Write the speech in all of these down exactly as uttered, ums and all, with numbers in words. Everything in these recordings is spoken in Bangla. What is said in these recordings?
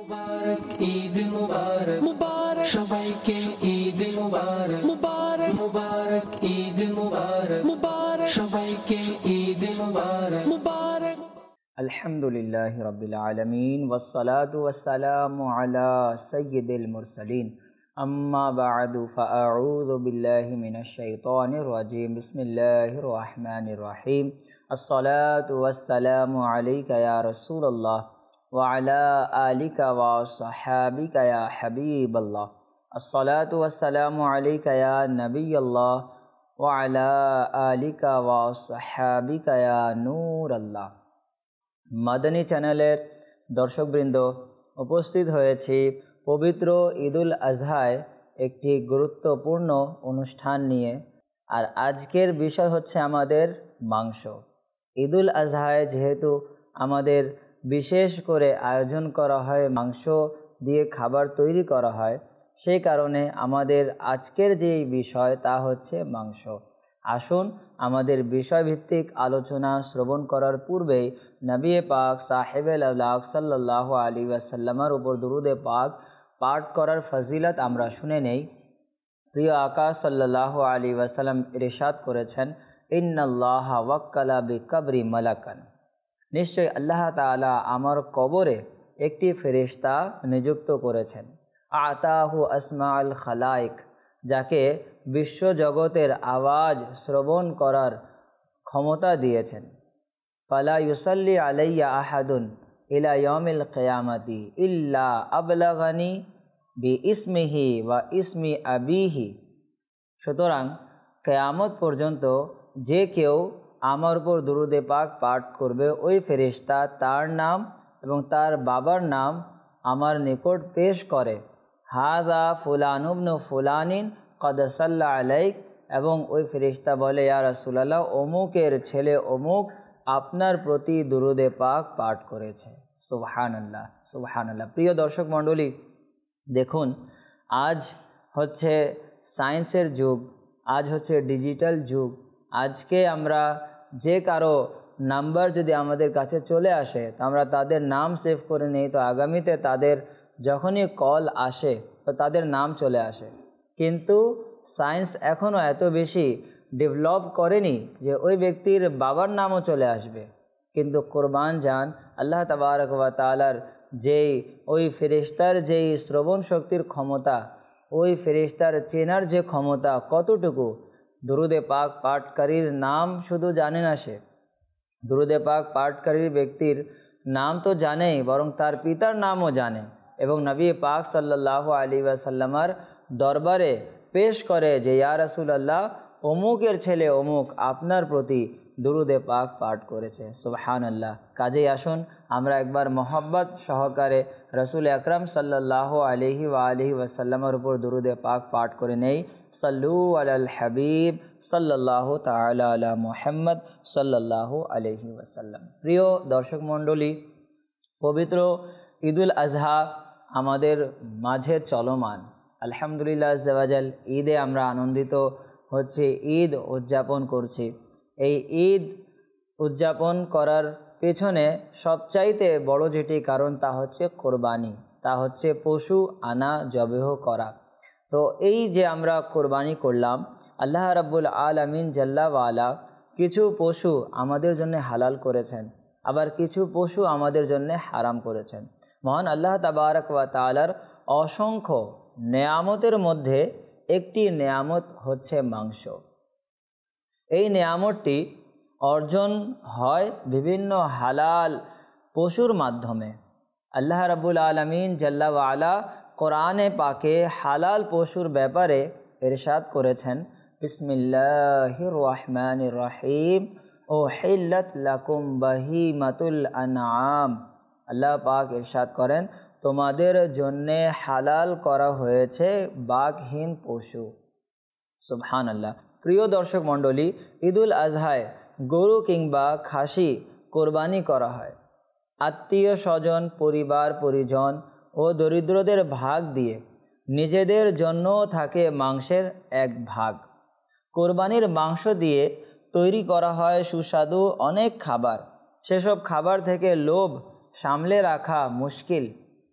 মুবারক ঈদ মুবারক মুবারক সবাইকে ঈদ মুবারক মুবারক মুবারক ঈদ মুবারক মুবারক সবাইকে ঈদ মুবারক মুবারক। আলহামদুলিল্লাহি রাব্বিল আলামিন ওয়াসসালাতু ওয়াসসালামু আলা সাইয়্যিদিল মুরসালিন আম্মা বা'দু ফাআউযু বিল্লাহি মিনাশ শাইতানির রাজীম বিসমিল্লাহির রহমানির রহিম। আসসালাতু ওয়াসসালামু আলাইকা ইয়া রাসূলুল্লাহ ওয়া আলা আলিকা ওয়া সাহাবিকা ইয়া হাবিবাল্লাহ। আসসালাতু ওয়াসসালামু আলাইকা ইয়া নবিয়াল্লাহ ওয়া আলা আলিকা ওয়া সাহাবিকা ইয়া নূরাল্লাহ। মাদানী চ্যানেলের দর্শকবৃন্দ, উপস্থিত হয়েছি পবিত্র ঈদুল আজহায় একটি গুরুত্বপূর্ণ অনুষ্ঠান নিয়ে। আর আজকের বিষয় হচ্ছে আমাদের মাংস। ঈদুল আজহায় যেহেতু আমাদের বিশেষ করে আয়োজন করা হয়, মাংস দিয়ে খাবার তৈরি করা হয়, সেই কারণে আমাদের আজকের যে বিষয় তা হচ্ছে মাংস। আসুন আমাদের বিষয়ভিত্তিক আলোচনা শ্রবণ করার পূর্বেই নবী পাক সাহেবে আল্লাহ সাল্লাল্লাহু আলাইহি ওয়াসাল্লামের উপর দুরুদে পাক পাঠ করার ফজিলত আমরা শুনে নেই। প্রিয় আকা সাল্লাল্লাহু আলাইহি ওয়াসাল্লাম ইরশাদ করেছেন, ইন্নাল্লাহা ওয়াক্কালা বিকবরি মালাকান, নিশ্চয় আল্লাহ তাআলা আমার কবরে একটি ফেরেশতা নিযুক্ত করেছেন। আতাহু আসমাউল খালাইক, যাকে বিশ্বজগতের আওয়াজ শ্রবণ করার ক্ষমতা দিয়েছেন। ফালা ইউসাল্লি আলাইয়া আহাদুন ইলা ইয়াউমিল কিয়ামাতি ইল্লা আবলাগানি বি ইসমিহি ওয়া ইসমি আবিহি। সুতরাং কিয়ামত পর্যন্ত যে কেউ আমার উপর দুরুদে পাক পাঠ করবে, ওই ফেরেশতা তার নাম এবং তার বাবার নাম আমার নিকট পেশ করে, হাযা ফুলান ইবনু ফুলানিন কদ সাল্লা আলাইক, এবং ওই ফেরেশতা বলে, ইয়া রাসূলুল্লাহ, অমুকের ছেলে অমুক আপনার প্রতি দুরুদে পাক পাঠ করেছে। সুবহানাল্লাহ সুবহানাল্লাহ। প্রিয় দর্শক মণ্ডলী, দেখুন, আজ হচ্ছে সায়েন্সের যুগ, আজ হচ্ছে ডিজিটাল যুগ। আজকে আমরা যে কারো নাম্বার যদি আমাদের কাছে চলে আসে, তো আমরা তাদের নাম সেভ করে নিই, তো আগামীতে তাদের যখনই কল আসে তো তাদের নাম চলে আসে। কিন্তু সায়েন্স এখনও এত বেশি ডেভেলপ করেনি যে ওই ব্যক্তির বাবার নামও চলে আসবে। কিন্তু কোরবান যান আল্লাহ তাবারক ওয়া তাআলার যেই ওই ফেরেশতার যেই শ্রবণ শক্তির ক্ষমতা, ওই ফেরেশতার চেনার যে ক্ষমতা কতটুকু, দুরুদে পাক পাঠকারীর নাম শুধু জানে না সে, দুরুদে পাক পাঠকারীর ব্যক্তির নাম তো জানেই, বরং তার পিতার নামও জানে, এবং নবী পাক সাল্লাল্লাহু আলাইহি ওয়াসাল্লামের দরবারে পেশ করে যে, ইয়া রাসূলুল্লাহ, অমুকের ছেলে অমুক আপনার প্রতি দুরুদে পাক পাঠ করেছে। সুবহানাল্লাহ। কাজেই আসুন আমরা একবার মহব্বত সহকারে রাসূল আকরাম সাল্লাল্লাহু আলাইহি ওয়া আলিহি ওয়াসাল্লামের উপর দুরুদে পাক পাঠ করে নেই। সাল্লু আলাল হাবিব সাল্লাল্লাহু তাআলা আলা মুহাম্মদ সাল্লাল্লাহু আলাইহি ওয়াসাল্লাম। প্রিয় দর্শক মণ্ডলী, পবিত্র ঈদুল আজহা আমাদের মাঝে চলমান। আলহামদুলিল্লাহ আজ্জা ওয়া জাল, ঈদে আমরা আনন্দিত হচ্ছে, ঈদ উদযাপন করছি। এই ঈদ উদযাপন করার পেছনে সবচাইতে বড় যেটি কারণ তা হচ্ছে কোরবানি, তা হচ্ছে পশু আনা জবেহ করা। তো এই যে আমরা কোরবানি করলাম, আল্লাহ রাব্বুল আলামিন জাল্লা ওয়ালা কিছু পশু আমাদের জন্য হালাল করেছেন, আবার কিছু পশু আমাদের জন্য হারাম করেছেন। মহান আল্লাহ তাবারক ওয়া তাআলার অসংখ্য নেয়ামতের মধ্যে একটি নেয়ামত হচ্ছে মাংস। এই নেয়ামতটি অর্জন হয় বিভিন্ন হালাল পশুর মাধ্যমে। আল্লাহ রাব্বুল আলামিন জাল্লা ওয়ালা কোরআনে পাকে হালাল পশুর ব্যাপারে ইরশাদ করেছেন, বিসমিল্লাহির রহমানির রহিম, উহিল্লাত লাকুম বাহিমাতুল আনআম। আল্লাহ পাক ইরশাদ করেন, তোমাদের জন্যে হালাল করা হয়েছে বাঘহীন পশু। সুবহানাল্লাহ। প্রিয় দর্শক মণ্ডলী, ঈদুল আজহায় গরু কিংবা খাসি কোরবানি করা হয়। আত্মীয় স্বজন, পরিবার পরিজন ও দরিদ্রদের ভাগ দিয়ে নিজেদের জন্য থাকে মাংসের এক ভাগ। কোরবানির মাংস দিয়ে তৈরি করা হয় সুস্বাদু অনেক খাবার। সেসব খাবার থেকে লোভ সামলে রাখা মুশকিল।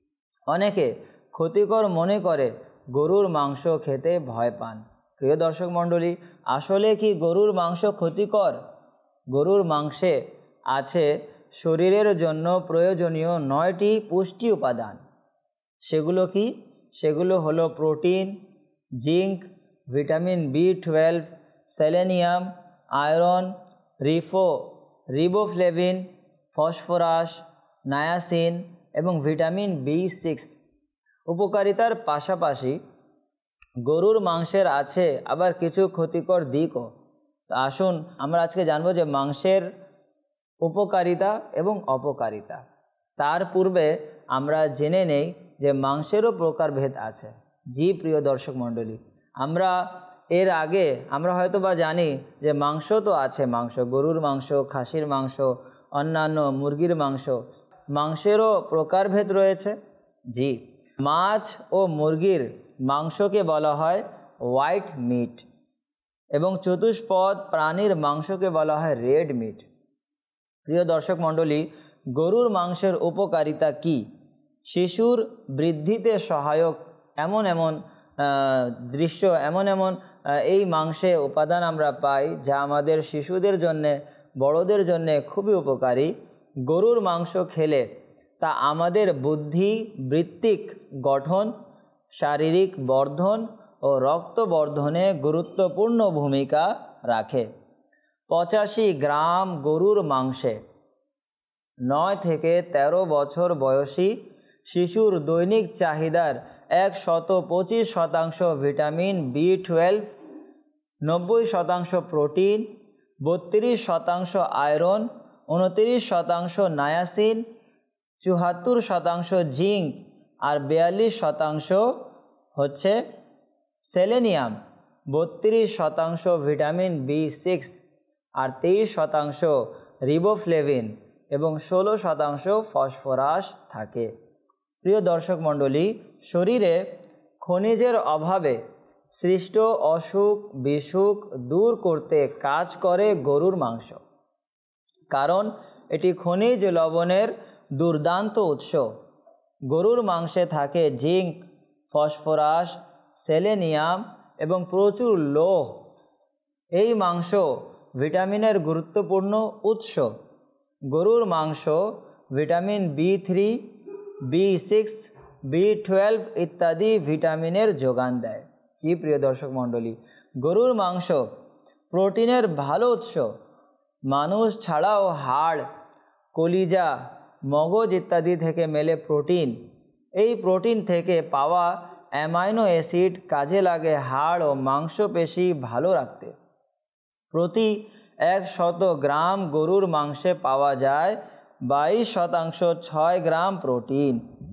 অনেকে ক্ষতিকর মনে করে গরুর মাংস খেতে ভয় পান। প্রিয় দর্শক মণ্ডলী, আসলে কি গরুর মাংস ক্ষতিকর? গরুর মাংসে আছে শরীরের জন্য প্রয়োজনীয় নয়টি পুষ্টি উপাদান। সেগুলো কি? সেগুলো হলো protein, zinc, vitamin B twelve, selenium, iron, রিফো রিবোফ্লেভিন, ফসফরাস, নায়াসিন এবং ভিটামিন বি সিক্স। উপকারিতার পাশাপাশি গরুর মাংসের আছে আবার কিছু ক্ষতিকর দিকও। আসুন আমরা আজকে জানবো যে মাংসের উপকারিতা এবং অপকারিতা। তার পূর্বে আমরা জেনে নেই যে মাংসেরও প্রকারভেদ আছে। জি প্রিয় দর্শক মণ্ডলী, আমরা এর আগে আমরা হয়তো বা জানি যে মাংস তো আছে, মাংস গরুর মাংস, খাসির মাংস, অন্যান্য মুরগির মাংস, মাংসেরও প্রকারভেদ রয়েছে। জি, মাছ ও মুরগির মাংসকে বলা হয় হোয়াইট মিট এবং চতুষ্পদ প্রাণীর মাংসকে বলা হয় রেড মিট। প্রিয় দর্শক মণ্ডলী, গরুর মাংসের উপকারিতা কি? শিশুর বৃদ্ধিতে সহায়ক এমন এমন দৃশ্য, এমন এমন এই মাংসে উপাদান আমরা পাই যা আমাদের শিশুদের জন্যে, বড়দের জন্যে খুবই উপকারী। গরুর মাংস খেলে তা আমাদের বুদ্ধি বৃত্তিক গঠন, শারীরিক বর্ধন ও রক্তবর্ধনে গুরুত্বপূর্ণ ভূমিকা রাখে। পঁচাশি গ্রাম গরুর মাংসে নয় থেকে তেরো বছর বয়সী শিশুর দৈনিক চাহিদার একশত পঁচিশ শতাংশ ভিটামিন বি টুয়েলভ, নব্বই শতাংশ প্রোটিন, বত্রিশ শতাংশ আয়রন, উনত্রিশ শতাংশ নায়াসিন, চুয়াত্তর শতাংশ জিঙ্ক আর বিয়াল্লিশ শতাংশ হচ্ছে সেলেনিয়াম, বত্রিশ শতাংশ ভিটামিন বি সিক্স আর তেইশ শতাংশ রিবোফ্লেভিন এবং ষোলো শতাংশ ফসফরাস থাকে। প্রিয় দর্শক মণ্ডলী, শরীরে খনিজের অভাবে সৃষ্ট অসুখ বিসুখ দূর করতে কাজ করে গরুর মাংস, কারণ এটি খনিজ লবণের দুর্দান্ত উৎস। গরুর মাংসে থাকে জিঙ্ক, ফসফরাস, সেলেনিয়াম এবং প্রচুর লৌহ। এই মাংস ভিটামিনের গুরুত্বপূর্ণ উৎস। গরুর মাংস vitamin B three, B six, B twelve ইত্যাদি ভিটামিনের যোগান দেয়। জি প্রিয় দর্শক মণ্ডলী, গরুর মাংস প্রোটিনের ভালো উৎস। মানুষ ছাড়াও হাড়, কলিজা, মগজ ইত্যাদি থেকে মেলে প্রোটিন। এই প্রোটিন থেকে পাওয়া অ্যামাইনো অ্যাসিড কাজে লাগে হাড় ও মাংসপেশি ভালো রাখতে। প্রতি একশত গ্রাম গরুর মাংসে পাওয়া যায় বাইশ শতাংশ ছয় গ্রাম প্রোটিন।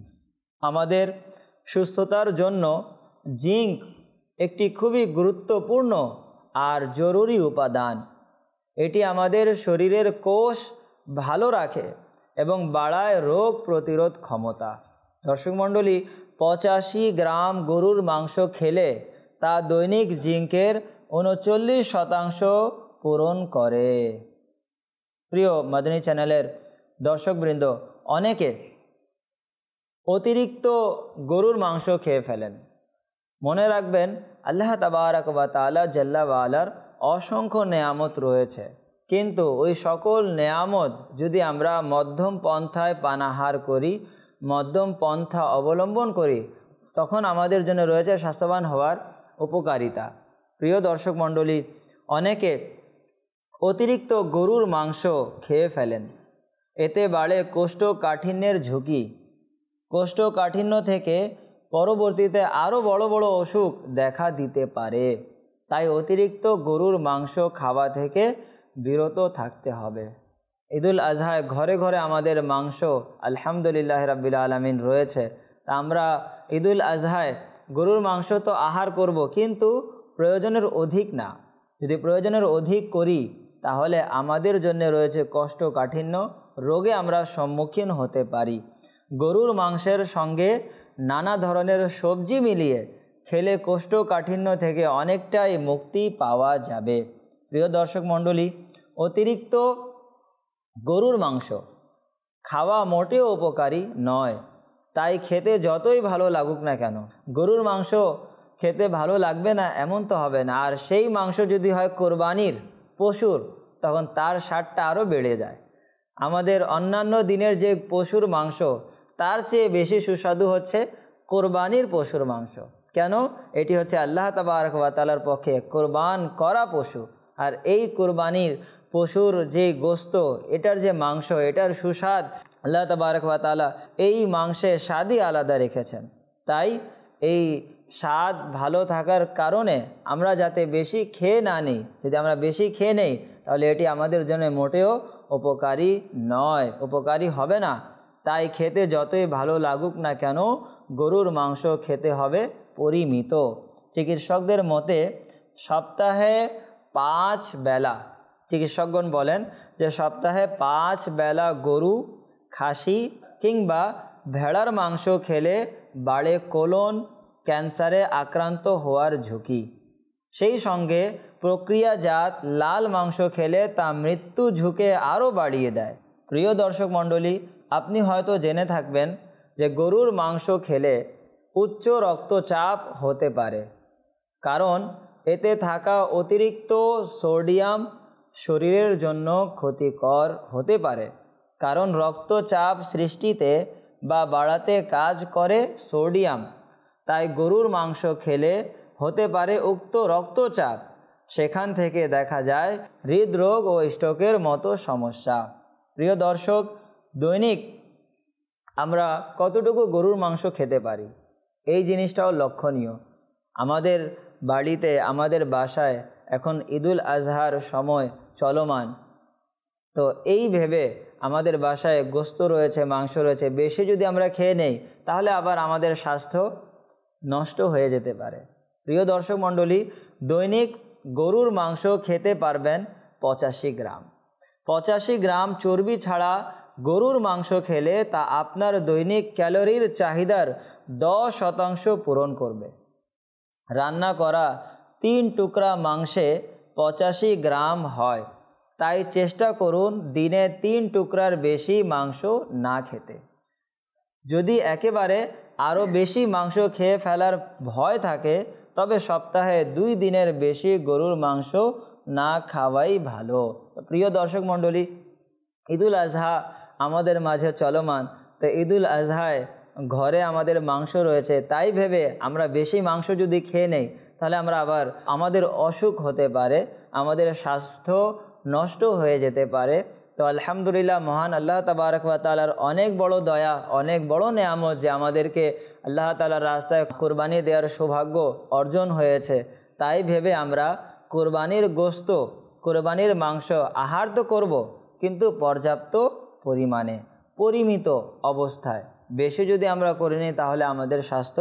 আমাদের সুস্থতার জন্য জিঙ্ক একটি খুবই গুরুত্বপূর্ণ আর জরুরি উপাদান। এটি আমাদের শরীরের কোষ ভালো রাখে এবং বাড়ায় রোগ প্রতিরোধ ক্ষমতা। দর্শক মণ্ডলী, পঁচাশি গ্রাম গরুর মাংস খেলে তা দৈনিক জিঙ্কের উনচল্লিশ শতাংশ পূরণ করে। প্রিয় মাদানী চ্যানেলের দর্শকবৃন্দ, অনেকে অতিরিক্ত গরুর মাংস খেয়ে ফেলেন। মনে রাখবেন, আল্লাহ তাবারাক ওয়া তাআলা জাল্লা ওয়া আলার অসংখ্য নেয়ামত রয়েছে, কিন্তু ওই সকল নেয়ামত যদি আমরা মধ্যম পন্থায় পানাহার করি, মধ্যম পন্থা অবলম্বন করি, তখন আমাদের জন্য রয়েছে স্বাস্থ্যবান হওয়ার উপকারিতা। প্রিয় দর্শক মণ্ডলী, অনেকে অতিরিক্ত গরুর মাংস খেয়ে ফেলেন। এতে বাড়ে কোষ্ঠকাঠিন্যের ঝুঁকি। কোষ্ঠকাঠিন্য থেকে পরবর্তীতে আরও বড় বড় অসুখ দেখা দিতে পারে। তাই অতিরিক্ত গরুর মাংস খাওয়া থেকে বিরত থাকতে হবে। ঈদুল আজহায় ঘরে ঘরে আমাদের মাংস আলহামদুলিল্লাহ রাব্বিল আলামিন রয়েছে। তা আমরা ঈদুল আজহায় গরুর মাংস তো আহার করব, কিন্তু প্রয়োজনের অধিক না। যদি প্রয়োজনের অধিক করি তাহলে আমাদের জন্য রয়েছে কোষ্ঠকাঠিন্য, রোগে আমরা সম্মুখীন হতে পারি। গরুর মাংসের সঙ্গে নানা ধরনের সবজি মিলিয়ে খেলে কোষ্ঠকাঠিন্য থেকে অনেকটাই মুক্তি পাওয়া যাবে। প্রিয় দর্শক মণ্ডলী, অতিরিক্ত গরুর মাংস খাওয়া মোটেও উপকারী নয়। তাই খেতে যতই ভালো লাগুক না কেন, গরুর মাংস খেতে ভালো লাগবে না এমন তো হবে না। আর সেই মাংস যদি হয় কোরবানির পশুর, তখন তার স্বাদটা আরও বেড়ে যায়। আমাদের অন্যান্য দিনের যে পশুর মাংস তার চেয়ে বেশি সুস্বাদু হচ্ছে কোরবানির পশুর মাংস। কেন? এটি হচ্ছে আল্লাহ তাবারক ওয়া তাআলার পক্ষে কোরবান করা পশু। আর এই কোরবানির পশুর যে গোস্ত, এটার যে মাংস, এটার সুস্বাদ আল্লাহ তাবারক ওয়া তাআলা এই মাংসের স্বাদই আলাদা রেখেছেন। তাই এই স্বাদ ভালো থাকার কারণে আমরা যাতে বেশি খেয়ে না নিই, যদি আমরা বেশি খেয়ে নেই তাহলে এটি আমাদের জন্য মোটেও উপকারী নয়, উপকারী হবে না। তাই খেতে যতই ভালো লাগুক না কেন, গরুর মাংস খেতে হবে পরিমিত। চিকিৎসকদের মতে সপ্তাহে পাঁচ বেলা, চিকিৎসকগণ বলেন যে সপ্তাহে পাঁচ বেলা গরু, খাসি কিংবা ভেড়ার মাংস খেলে বাড়ে কোলন ক্যান্সারে আক্রান্ত হওয়ার ঝুঁকি। সেই সঙ্গে প্রক্রিয়াজাত লাল মাংস খেলে তা মৃত্যু ঝুঁকে আরও বাড়িয়ে দেয়। প্রিয় দর্শক মণ্ডলী, আপনি হয়তো জেনে থাকবেন যে গরুর মাংস খেলে উচ্চ রক্তচাপ হতে পারে, কারণ এতে থাকা অতিরিক্ত সোডিয়াম শরীরের জন্য ক্ষতিকর হতে পারে। কারণ রক্তচাপ সৃষ্টিতে বা বাড়াতে কাজ করে সোডিয়াম। তাই গরুর মাংস খেলে হতে পারে উক্ত রক্তচাপ। সেখান থেকে দেখা যায় হৃদরোগ ও স্ট্রোকের মতো সমস্যা। প্রিয় দর্শক, দৈনিক আমরা কতটুকু গরুর মাংস খেতে পারি এই জিনিসটাও লক্ষণীয়। আমাদের বাড়িতে, আমাদের বাসায় এখন ঈদুল আজহার সময় চলমান, তো এই ভেবে আমাদের বাসায় গোস্ত রয়েছে, মাংস রয়েছে, বেশি যদি আমরা খেয়ে নেই তাহলে আবার আমাদের স্বাস্থ্য নষ্ট হয়ে যেতে পারে। প্রিয় দর্শক মণ্ডলী, দৈনিক গরুর মাংস খেতে পারবেন পঁচাশি গ্রাম। পঁচাশি গ্রাম চর্বি ছাড়া গরুর মাংস খেলে তা আপনার দৈনিক ক্যালোরির চাহিদার দশ শতাংশ পূরণ করবে। রান্না করা তিন টুকরা মাংসে পঁচাশি গ্রাম হয়। তাই চেষ্টা করুন দিনে তিন টুকরার বেশি মাংস না খেতে। যদি একেবারে আরও বেশি মাংস খেয়ে ফেলার ভয় থাকে তবে সপ্তাহে দুই দিনের বেশি গরুর মাংস না খাওয়াই ভালো। প্রিয় দর্শক মণ্ডলী, ঈদুল আজহা আমাদের মাঝে চলমান, তো ঈদুল আজহায় ঘরে আমাদের মাংস রয়েছে, তাই ভেবে আমরা বেশি মাংস যদি খেয়ে নেই তাহলে আমরা আবার আমাদের অসুখ হতে পারে, আমাদের স্বাস্থ্য নষ্ট হয়ে যেতে পারে। তো আলহামদুলিল্লাহ, মহান আল্লাহ তাবারক ওয়া তাআলার অনেক বড় দয়া, অনেক বড় নেয়ামত যে আমাদেরকে আল্লাহ তাআলার রাস্তায় কোরবানি দেওয়ার সৌভাগ্য অর্জন হয়েছে। তাই ভেবে আমরা কোরবানির গোস্ত, কোরবানির মাংস আহার তো করব, কিন্তু পর্যাপ্ত পরিমাণে, পরিমিত অবস্থায়। বেশি যদি আমরা করে নিই তাহলে আমাদের স্বাস্থ্য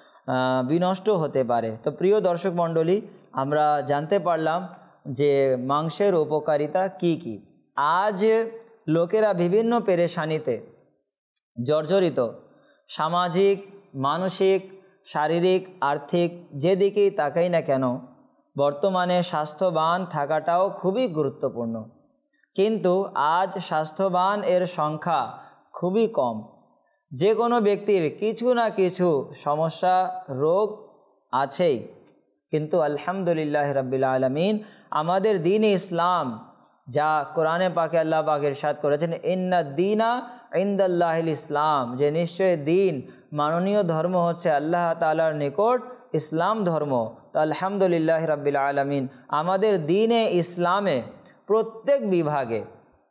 বিনষ্ট হতে পারে। তো প্রিয় দর্শক মণ্ডলী, আমরা জানতে পারলাম যে মাংসের উপকারিতা কি কি। আজ লোকেরা বিভিন্ন পেরেশানিতে জর্জরিত, সামাজিক, মানসিক, শারীরিক, আর্থিক, যেদিকেই তাকাই না কেন বর্তমানে স্বাস্থ্যবান থাকাটাও খুবই গুরুত্বপূর্ণ। কিন্তু আজ স্বাস্থ্যবান এর সংখ্যা খুবই কম। যে কোনো ব্যক্তির কিছু না কিছু সমস্যা, রোগ আছেই। কিন্তু আলহামদুলিল্লাহ রাব্বিল আলামিন, আমাদের দ্বীন ইসলাম যা কোরআনে পাকে আল্লাহ পাক ইরশাদ করেছেন, ইন্না দ্বীনা ইনদাল্লাহিল ইসলাম, যে নিশ্চয় দিন, মাননীয় ধর্ম হচ্ছে আল্লাহ তাআলার নিকট ইসলাম ধর্ম। তো আলহামদুলিল্লাহ রাব্বিল আলামিন আমাদের দ্বীনে ইসলামে প্রত্যেক বিভাগে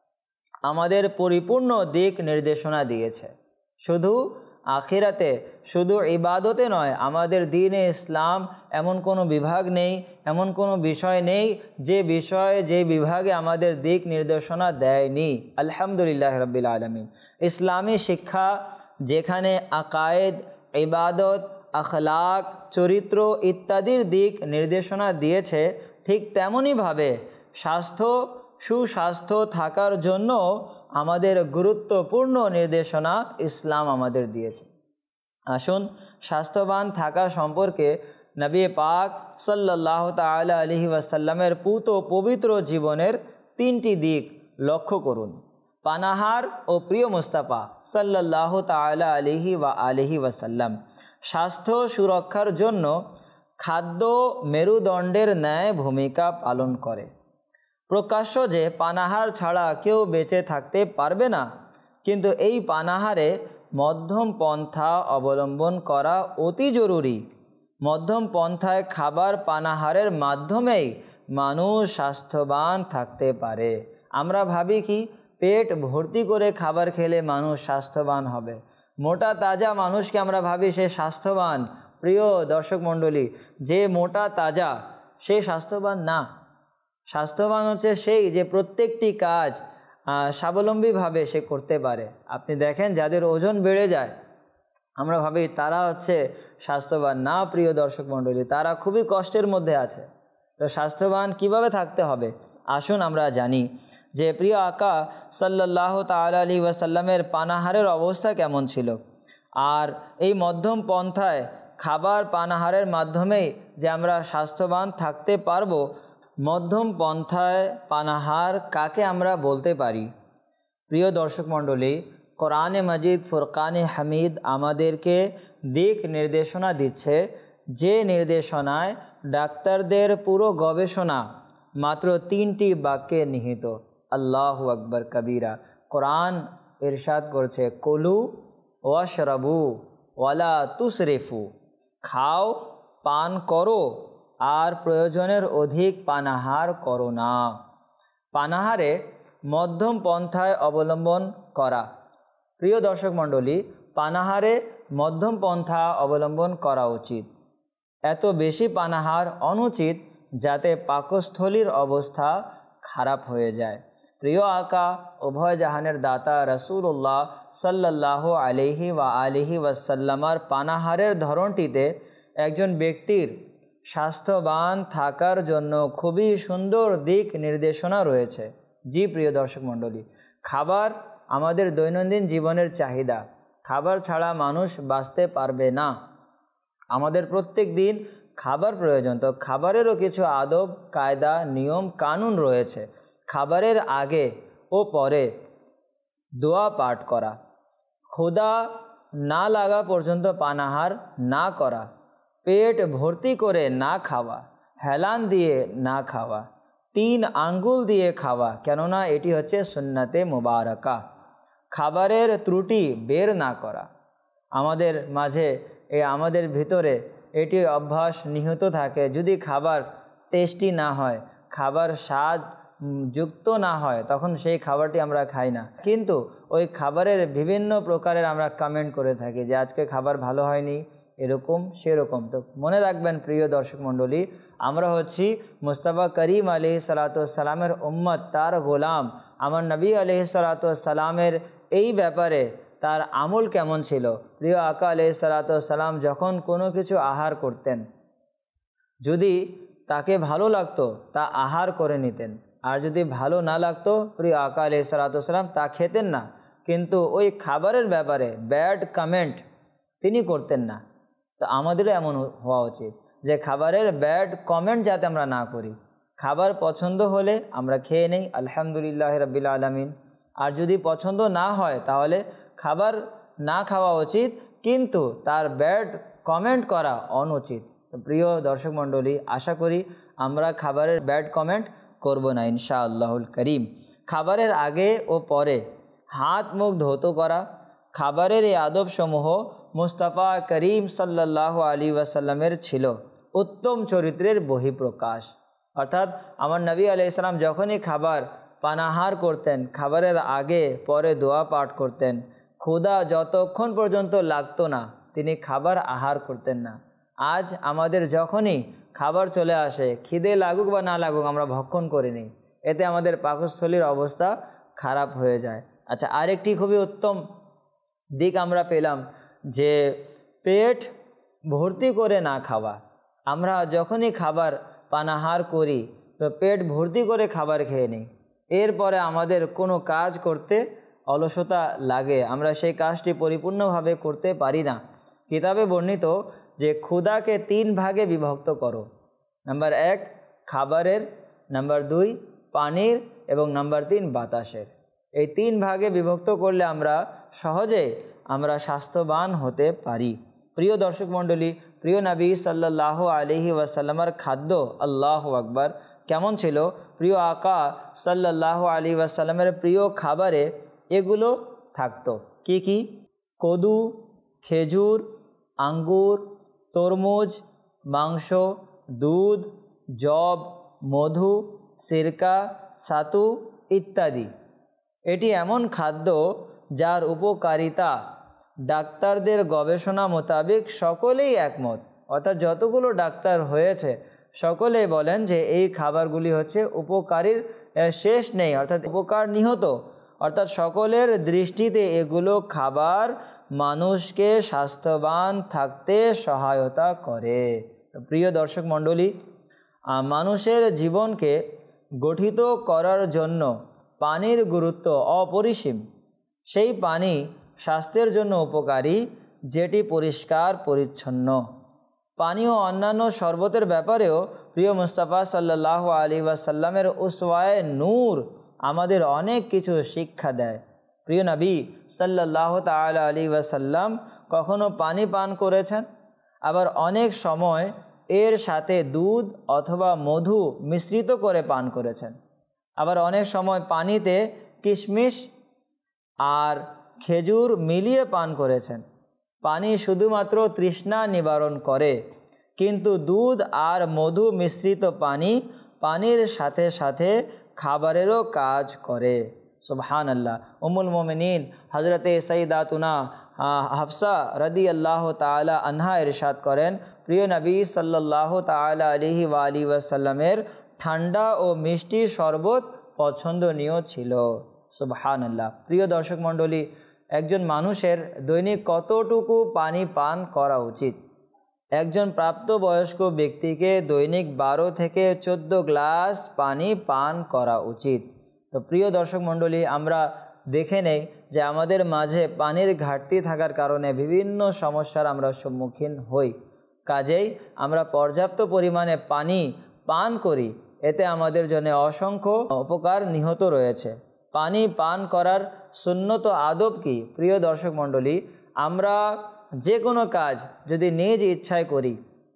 আমাদের পরিপূর্ণ দিক নির্দেশনা দিয়েছে। শুধু আখিরাতে, শুধু ইবাদতে নয়, আমাদের দ্বীনে ইসলাম এমন কোনো বিভাগ নেই, এমন কোনো বিষয় নেই যে বিষয়ে, যে বিভাগে আমাদের দিক নির্দেশনা দেয়নি। আলহামদুলিল্লাহ রাব্বিল আলামিন ইসলামী শিক্ষা যেখানে আকায়েদ, ইবাদত, আখলাক, চরিত্র ইত্যাদির দিক নির্দেশনা দিয়েছে, ঠিক তেমনইভাবে স্বাস্থ্য, সুস্বাস্থ্য থাকার জন্য আমাদের গুরুত্বপূর্ণ নির্দেশনা ইসলাম আমাদের দিয়েছে। আসুন স্বাস্থ্যবান থাকা সম্পর্কে নবী পাক সাল্লাল্লাহু তাআলা আলাইহি ওয়াসাল্লামের পুত পবিত্র জীবনের তিনটি দিক লক্ষ্য করুন। পানাহার ও প্রিয় মুস্তাফা সাল্লাল্লাহু তাআলা আলাইহি ওয়া আলিহি ওয়াসাল্লাম স্বাস্থ্য সুরক্ষার জন্য খাদ্য মেরুদণ্ডের ন্যায় ভূমিকা পালন করে। প্রকাশ্য যে পানাহার ছাড়া কেউ বেঁচে থাকতে পারবে না, কিন্তু এই পানাহারে মধ্যম পন্থা অবলম্বন করা অতি জরুরি। মধ্যম পন্থায় খাবার পানাহারের মাধ্যমেই মানুষ স্বাস্থ্যবান থাকতে পারে। আমরা ভাবি কি পেট ভর্তি করে খাবার খেলে মানুষ স্বাস্থ্যবান হবে, মোটা তাজা মানুষকে আমরা ভাবি সে স্বাস্থ্যবান। প্রিয় দর্শক মণ্ডলী, যে মোটা তাজা সে স্বাস্থ্যবান না। স্বাস্থ্যবান হচ্ছে সেই যে প্রত্যেকটি কাজ স্বাবলম্বীভাবে সে করতে পারে। আপনি দেখেন যাদের ওজন বেড়ে যায় আমরা ভাবি তারা হচ্ছে স্বাস্থ্যবান না। প্রিয় দর্শক মণ্ডলী, তারা খুবই কষ্টের মধ্যে আছে। তো স্বাস্থ্যবান কিভাবে থাকতে হবে আসুন আমরা জানি যে প্রিয় আকা সাল্লাল্লাহু তাআলা আলাইহি ওয়াসাল্লামের পানাহারের অবস্থা কেমন ছিল। আর এই মধ্যম পন্থায় খাবার পানাহারের মাধ্যমেই যে আমরা স্বাস্থ্যবান থাকতে পারবো, মধ্যম পন্থায় পানাহার কাকে আমরা বলতে পারি? প্রিয় দর্শক মণ্ডলী, কোরআনে মাজিদ ফুরকানে হামিদ আমাদেরকে দিক নির্দেশনা দিচ্ছে, যে নির্দেশনায় ডাক্তারদের পুরো গবেষণা মাত্র তিনটি বাক্যে নিহিত। আল্লাহু আকবার কবীরা। কোরআন ইরশাদ করছে কুলু ওয়াশরাবু ওয়ালা তুসরিফু, খাও পান করো আর প্রয়োজনের অধিক পানাহার করো না। পানাহারে মধ্যম পন্থায় অবলম্বন করা। প্রিয় দর্শক মণ্ডলী, পানাহারে মধ্যম পন্থা অবলম্বন করা উচিত। এত বেশি পানাহার অনুচিত যাতে পাকস্থলীর অবস্থা খারাপ হয়ে যায়। প্রিয় আকা উভয় জাহানের দাতা রাসূলুল্লাহ সাল্লাল্লাহু আলাইহি ওয়া আলিহি ওয়াসাল্লামার পানাহারের ধরনটিতে একজন ব্যক্তির স্বাস্থ্যবান থাকার জন্য খুবই সুন্দর দিক নির্দেশনা রয়েছে। জি প্রিয় দর্শক মণ্ডলী, খাবার আমাদের দৈনন্দিন জীবনের চাহিদা। খাবার ছাড়া মানুষ বাঁচতে পারবে না। আমাদের প্রত্যেক দিন খাবার প্রয়োজন। তো খাবারেরও কিছু আদব কায়দা নিয়ম কানুন রয়েছে। খাবারের আগে ও পরে দোয়া পাঠ করা, ক্ষুধা না লাগা পর্যন্ত পানাহার না করা, পেট ভর্তি করে না খাওয়া, হেলান দিয়ে না খাওয়া, তিন আঙ্গুল দিয়ে খাওয়া, কেননা এটি হচ্ছে সুন্নতে মুবারাকা। খাবারের ত্রুটি বের না করা। আমাদের মাঝে এ আমাদের ভিতরে এটি অভ্যাস নিহিত থাকে, যদি খাবার টেস্টি না হয়, খাবার স্বাদ যুক্ত না হয়, তখন সেই খাবারটি আমরা খাই না। কিন্তু ওই খাবারের বিভিন্ন প্রকারের আমরা কমেন্ট করে থাকি যে আজকে খাবার ভালো হয়নি, এরকম সেরকম। তো মনে রাখবেন প্রিয় দর্শক মণ্ডলী, আমরা হচ্ছি মুস্তাফা করিম আলাইহিস সালাতু ওয়াস সালামের উম্মত, তার গোলাম। আমার নবী আলাইহিস সালাতু ওয়াস সালামের এই ব্যাপারে তার আমল কেমন ছিল? প্রিয় আকা আলাইহিস সালাতু ওয়াস সালাম যখন কোনো কিছু আহার করতেন, যদি তাকে ভালো লাগতো তা আহার করে নিতেন, আর যদি ভালো না লাগতো প্রিয় আকা আলাইহিস সালাতু ওয়াস সালাম তা খেতেন না। কিন্তু ওই খাবারের ব্যাপারে ব্যাড কমেন্ট তিনি করতেন না। তো আমাদেরও এমন হওয়া উচিত যে খাবারের ব্যাড কমেন্ট যাতে আমরা না করি। খাবার পছন্দ হলে আমরা খেয়ে নেই, আলহামদুলিল্লাহ রাব্বিল আলামিন। আর যদি পছন্দ না হয় তাহলে খাবার না খাওয়া উচিত, কিন্তু তার ব্যাড কমেন্ট করা অনুচিত। তো প্রিয় দর্শক মণ্ডলী, আশা করি আমরা খাবারের ব্যাড কমেন্ট করব না ইনশাআল্লাহুল করিম। খাবারের আগে ও পরে হাত মুখ ধৌত করা। খাবারের এই আদবসমূহ মুস্তাফা করিম সাল্লাল্লাহু আলাইহি ওয়াসাল্লামের ছিল উত্তম চরিত্রের বহিঃপ্রকাশ। অর্থাৎ আমার নবী আলাইহিস সালাম যখনই খাবার পানাহার করতেন, খাবারের আগে পরে দোয়া পাঠ করতেন। ক্ষুধা যতক্ষণ পর্যন্ত লাগতো না তিনি খাবার আহার করতেন না। আজ আমাদের যখনই খাবার চলে আসে, খিদে লাগুক বা না লাগুক আমরা ভক্ষণ করে নিই, এতে আমাদের পাকস্থলীর অবস্থা খারাপ হয়ে যায়। আচ্ছা, আরেকটি খুবই উত্তম দিক আমরা পেলাম যে পেট ভর্তি করে না খাওয়া। আমরা যখনই খাবার পানাহার করি তো পেট ভর্তি করে খাবার খেয়ে নিই, এরপরে আমাদের কোনো কাজ করতে অলসতা লাগে, আমরা সেই কাজটি পরিপূর্ণভাবে করতে পারি না। কিতাবে বর্ণিত যে ক্ষুধাকে তিন ভাগে বিভক্ত করো। নাম্বার এক খাবারের, নাম্বার দুই পানির এবং নাম্বার তিন বাতাসের। এই তিন ভাগে বিভক্ত করলে আমরা সহজে আমরা স্বাস্থ্যবান হতে পারি। প্রিয় দর্শক মণ্ডলী, প্রিয় নবী সাল্লাল্লাহু আলাইহি ওয়াসাল্লামের খাদ্য আল্লাহু আকবার কেমন ছিল? প্রিয় আকা সাল্লাল্লাহু আলাইহি ওয়াসাল্লামের প্রিয় খাবারে এগুলো থাকতো। কি কি? কদু, খেজুর, আঙ্গুর, তরমুজ, মাংস, দুধ, জব, মধু, সিরকা, ছাতু ইত্যাদি। এটি এমন খাদ্য যার উপকারিতা ডাক্তারদের গবেষণা মোতাবেক সকলেই একমত, অর্থাৎ যতগুলো ডাক্তার হয়েছে সকলেই বলেন যে এই খাবারগুলি হচ্ছে উপকারীর শেষ নেই, অর্থাৎ উপকার নিহত, অর্থাৎ সকলের দৃষ্টিতে এগুলো খাবার মানুষকে স্বাস্থ্যবান থাকতে সহায়তা করে। প্রিয় দর্শক মণ্ডলী, মানুষের জীবনকে গঠিত করার জন্য পানির গুরুত্ব অপরিসীম। সেই পানি স্বাস্থ্যের জন্য উপকারী, যেটি পরিষ্কার পরিচ্ছন্ন। পানি ও অন্যান্য শরবতের ব্যাপারেও প্রিয় মুস্তাফা সাল্লাল্লাহু আলাইহি ওয়াসাল্লামের উসওয়ায়ে নূর আমাদের অনেক কিছু শিক্ষা দেয়। প্রিয় নবী সাল্লাল্লাহু তাআলা আলাইহি ওয়াসাল্লাম কখনো পানি পান করেছেন, আবার অনেক সময় এর সাথে দুধ অথবা মধু মিশ্রিত করে পান করেছেন, আবার অনেক সময় পানিতে কিশমিশ আর খেজুর মিলিয়ে পান করেছেন। পানি শুধুমাত্র তৃষ্ণা নিবারণ করে, কিন্তু দুধ আর মধু মিশ্রিত পানি পানির সাথে সাথে খাবারেরও কাজ করে। সুবহানাল্লাহ। উম্মুল মুমিনিন হযরতে সাইয়্যিদাতুনা হাফসা রাদিয়াল্লাহু তাআলা আনহা ইরশাদ করেন, প্রিয় নবী সাল্লাল্লাহু তাআলা আলাইহি ওয়া আলিহি ওয়াসাল্লামের ঠান্ডা ও মিষ্টি শরবত পছন্দনীয় ছিল। সুবহানাল্লাহ। প্রিয় দর্শক মণ্ডলী, একজন মানুষের দৈনিক কতটুকু পানি পান করা উচিত? একজন প্রাপ্তবয়স্ক ব্যক্তিকে দৈনিক বারো থেকে চোদ্দো গ্লাস পানি পান করা উচিত। তো প্রিয় দর্শক মণ্ডলী, আমরা দেখে নেই যে আমাদের মাঝে পানির ঘাটতি থাকার কারণে বিভিন্ন সমস্যার আমরা সম্মুখীন হই। কাজেই আমরা পর্যাপ্ত পরিমাণে পানি পান করি, এতে আমাদের জন্য অসংখ্য উপকার নিহিত রয়েছে। পানি পান করার সুন্নত আদব কি? প্রিয় দর্শক মণ্ডলী, আমরা যে কোনো কাজ যদি নিজ ইচ্ছায় করি,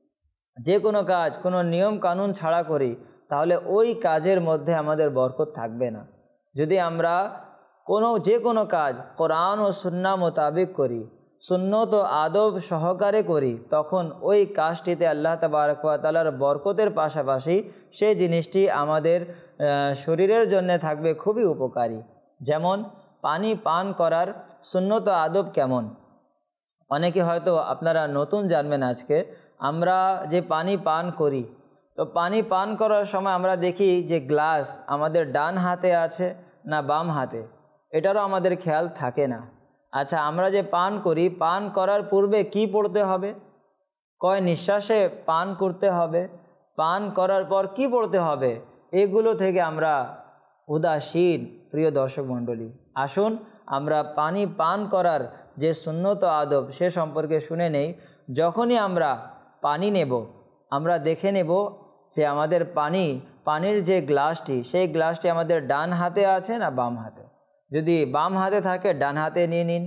যে কোনো কাজ কোনো নিয়ম কানুন ছাড়া করি, তাহলে ওই কাজের মধ্যে আমাদের বরকত থাকবে না। যদি আমরা কোনো যে কোনো কাজ কোরআন ও সুন্নাহ মোতাবেক করি, সুন্নত ও আদব সহকারে করি, তখন ওই কাজটিতে আল্লাহ তাবারক ওয়া তাআলার বরকতের পাশাপাশি সেই জিনিসটি আমাদের শরীরের জন্য থাকবে খুবই উপকারী। যেমন পানি পান করার সুন্নত ও আদব কেমন? অনেকে হয়তো আপনারা নতুন জানবেন আজকে। আমরা যে পানি পান করি, তো পানি পান করার সময় আমরা দেখি যে গ্লাস আমাদের ডান হাতে আছে না বাম হাতে, এটারও আমাদের খেয়াল থাকে না। আচ্ছা, আমরা যে পান করি, পান করার পূর্বে কি পড়তে হবে? কয় নিঃশ্বাসে পান করতে হবে? পান করার পর কি পড়তে হবে? এগুলো থেকে আমরা উদাসীন। প্রিয় দর্শক মণ্ডলী, আসুন আমরা পানি পান করার যে সুন্নত আদব সে সম্পর্কে শুনে নেই। যখনই আমরা পানি নেব, আমরা দেখে নেব যে আমাদের পানি পানির যে গ্লাসটি, সেই গ্লাসটি আমাদের ডান হাতে আছে না বাম হাতে। যদি বাম হাতে থাকে ডান হাতে নিয়ে নিন,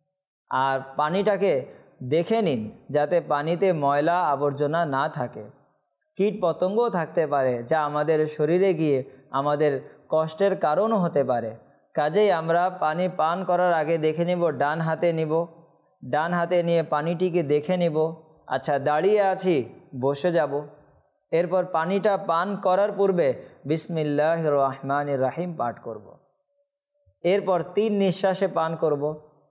আর পানিটাকে দেখে নিন যাতে পানিতে ময়লা আবর্জনা না থাকে, কীট পতঙ্গও থাকতে পারে যা আমাদের শরীরে গিয়ে আমাদের কষ্টের কারণও হতে পারে। কাজেই আমরা পানি পান করার আগে দেখে নিব ডান হাতে নিব, ডান হাতে নিয়ে পানিটিকে দেখে নিব। আচ্ছা, দাঁড়িয়ে আছি, বসে যাব। এরপর পানিটা পান করার পূর্বে বিসমিল্লাহির রহমানির রহিম পাঠ করব। এরপর তিন নিঃশ্বাসে পান করব।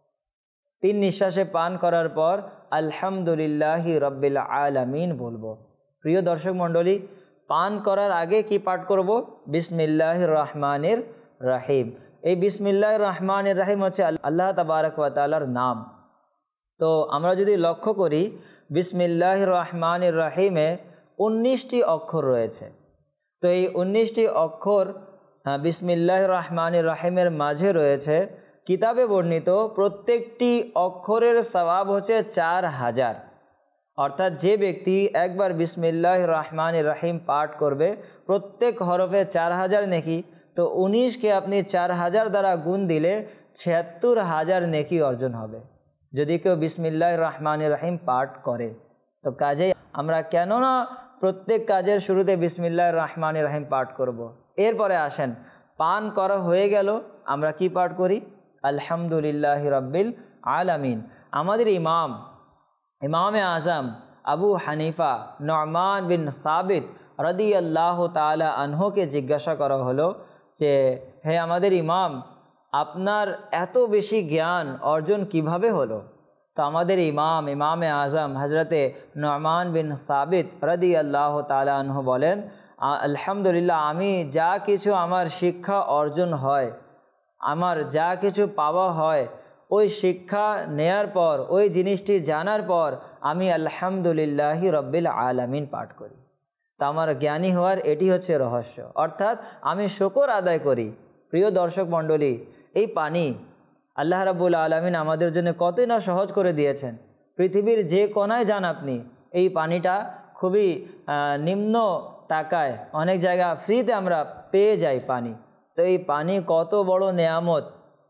তিন নিঃশ্বাসে পান করার পর আলহামদুলিল্লাহি রাব্বিল আলামিন বলবো। প্রিয় দর্শক মণ্ডলী, পান করার আগে কি পাঠ করব? বিসমিল্লাহির রহমানির রহিম। এই বিসমিল্লাহির রহমানির রহিম হচ্ছে আল্লাহ তাবারক ওয়া তাআলার নাম। তো আমরা যদি লক্ষ্য করি, বিসমিল্লাহির রহমানির রহিমে উনিশটি অক্ষর রয়েছে। তো এই উনিশটি অক্ষর বিসমিল্লাহির রহমানির রহিমের মাঝে রয়েছে। কিতাবে বর্ণিত প্রত্যেকটি অক্ষরের সওয়াব হচ্ছে চার হাজার। অর্থাৎ যে ব্যক্তি একবার বিসমিল্লাহির রহমানির রহিম পাঠ করবে, প্রত্যেক হরফে চার হাজার নেকি, তো উনিশকে আপনি চার হাজার দ্বারা গুণ দিলে ছিয়াত্তর হাজার নেকি অর্জন হবে যদি কেউ বিসমিল্লাহির রহমানির রহিম পাঠ করে। তো কাজেই আমরা কেন না প্রত্যেক কাজের শুরুতে বিসমিল্লাহির রহমানির রহিম পাঠ করব। এরপরে আসেন, পান করা হয়ে গেল, আমরা কি পাঠ করি? আলহামদুলিল্লাহি রাব্বিল আলামিন। আমাদের ইমাম ইমামে আজম আবু হানিফা নুমান বিন সাবিত রাদিয়াল্লাহু তাআলা আনহুকে জিজ্ঞাসা করা হলো যে হে আমাদের ইমাম, আপনার এত বেশি জ্ঞান অর্জন কিভাবে হলো? তো আমাদের ইমাম ইমামে আজম হজরতে নুমান বিন সাবিত রাদিয়াল্লাহু তাআলা আনহু বলেন, আলহামদুলিল্লাহ, আমি যা কিছু আমার শিক্ষা অর্জন হয়, আমার যা কিছু পাওয়া হয়, ওই শিক্ষা নেয়ার পর, ওই জিনিসটি জানার পর আমি আলহামদুলিল্লাহি রাব্বিল আলামিন পাঠ করি। তা আমার জ্ঞানী হওয়ার এটি হচ্ছে রহস্য, অর্থাৎ আমি শুকর আদায় করি। প্রিয় দর্শক মণ্ডলী, এই পানি আল্লাহ রাব্বুল আলামিন আমাদের জন্য কতই না সহজ করে দিয়েছেন। পৃথিবীর যে কোনায় যান আপনি, এই পানিটা খুবই নিম্ন টাকায় অনেক জায়গা ফ্রিতে আমরা পেয়ে যাই পানি। তো এই পানি কত বড় নেয়ামত,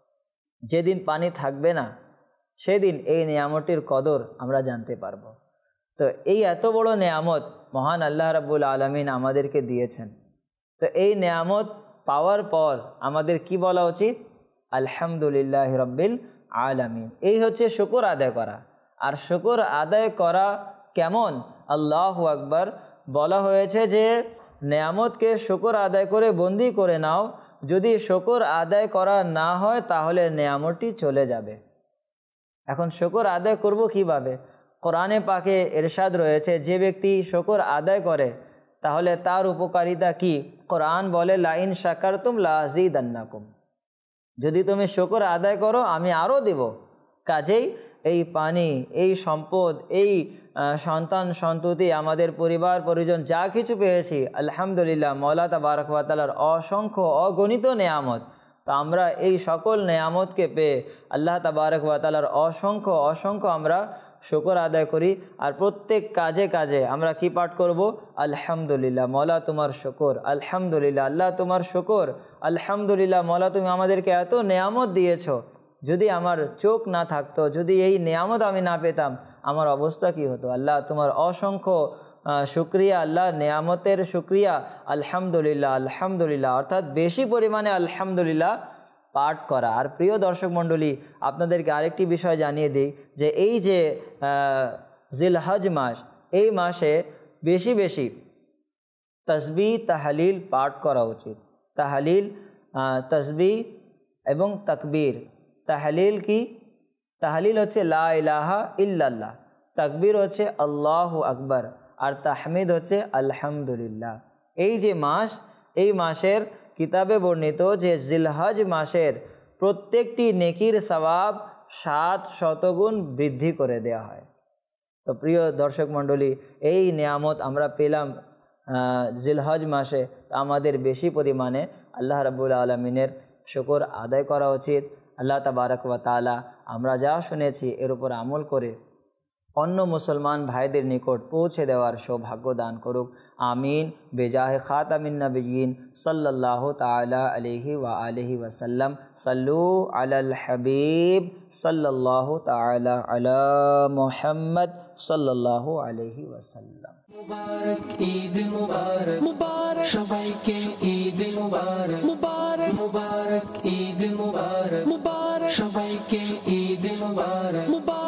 যেদিন পানি থাকবে না সেদিন এই নেয়ামতের কদর আমরা জানতে পারবো। তো এই এত বড় নেয়ামত মহান আল্লাহ রাব্বুল আলামিন আমাদেরকে দিয়েছেন। তো এই নেয়ামত পাওয়ার পর আমাদের কি বলা উচিত? আলহামদুলিল্লাহি রাব্বিল আলামিন। এই হচ্ছে শুকর আদায় করা। আর শুকর আদায় করা কেমন? আল্লাহু আকবার। বলা হয়েছে যে নেয়ামতকে শুকর আদায় করে বন্দি করে নাও, যদি শুকর আদায় করা না হয় তাহলে নেয়ামতটি চলে যাবে। এখন শুকর আদায় করব কিভাবে? কোরআনে পাকে ইরশাদ রয়েছে, যে ব্যক্তি শুকর আদায় করে তাহলে তার উপকারিতা কি? কোরআন বলে, লাইন শাকারতুম লাযীদান্নাকুম, যদি তুমি শুকর আদায় করো আমি আরও দেব। কাজেই এই পানি, এই সম্পদ, এই সন্তান সন্ততি, আমাদের পরিবার পরিজন যা কিছু পেয়েছি, আলহামদুলিল্লাহ, মওলা তাবারক ওয়া তাআলার অসংখ্য অগণিত নেয়ামত। তো আমরা এই সকল নেয়ামতকে পেয়ে আল্লাহ তাবারক ওয়া তাআলার অসংখ্য অসংখ্য আমরা শুকর আদায় করি। আর প্রত্যেক কাজে কাজে আমরা কি পাঠ করব? আলহামদুলিল্লাহ, মওলা তোমার শুকর, আলহামদুলিল্লাহ, আল্লাহ তোমার শুকর, আলহামদুলিল্লাহ, মওলা তুমি আমাদেরকে এত নেয়ামত দিয়েছো, যদি আমার চোখ না থাকতো, যদি এই নেয়ামত আমি না পেতাম, আমার অবস্থা কি হতো? আল্লাহ তোমার অসংখ্য শুক্রিয়া, আল্লাহ নেয়ামতের শুক্রিয়া, আলহামদুলিল্লাহ, আলহামদুলিল্লাহ, অর্থাৎ বেশি পরিমাণে আলহামদুলিল্লাহ পাঠ করা। আর প্রিয় দর্শক মণ্ডলী, আপনাদেরকে আরেকটি বিষয় জানিয়ে দিই যে এই যে জিলহজ মাস, এই মাসে বেশি বেশি তসবিহ তাহলিল পাঠ করা উচিত। তাহলিল, তসবিহ এবং তাকবীর। তাহলিল কি? তাহলিল হচ্ছে লা ইলাহা ইল্লাল্লাহ, তাকবীর হচ্ছে আল্লাহু আকবার, আর তাহমিদ হচ্ছে আলহামদুলিল্লাহ। এই যে মাস, এই মাসের কিতাবে বর্ণিত যে জিলহজ মাসের প্রত্যেকটি নেকির সওয়াব সাত শতগুণ বৃদ্ধি করে দেওয়া হয়। তো প্রিয় দর্শক মণ্ডলী, এই নিয়ামত আমরা পেলাম জিলহজ মাসে, আমাদের বেশি পরিমাণে আল্লাহ রাব্বুল আলামিনের শুকর আদায় করা উচিত। আল্লাহ তাবারক ওয়া তাআলা আমরা যা শুনেছি এর উপর আমল করে অন্য মুসলমান ভাইদের নিকট পৌঁছে দেওয়ার সৌভাগ্য দান করুক। আমিন। বেজাহে খাতামিন নবিয়্যিন সাল্লাল্লাহু তাআলা আলাইহি ওয়া আলিহি ওয়া সাল্লাম। সাল্লু আলাল হাবিব সাল্লাল্লাহু তাআলা আলা মুহাম্মদ সাল্লাল্লাহু আলাইহি ওয়া সাল্লাম। মুবারক ঈদ মুবারক, মুবারক সবাইকে ঈদ মুবারক, মুবারক মুবারক ঈদ মুবারক, মুবারক সবাইকে ঈদ মুবারক, মুবারক।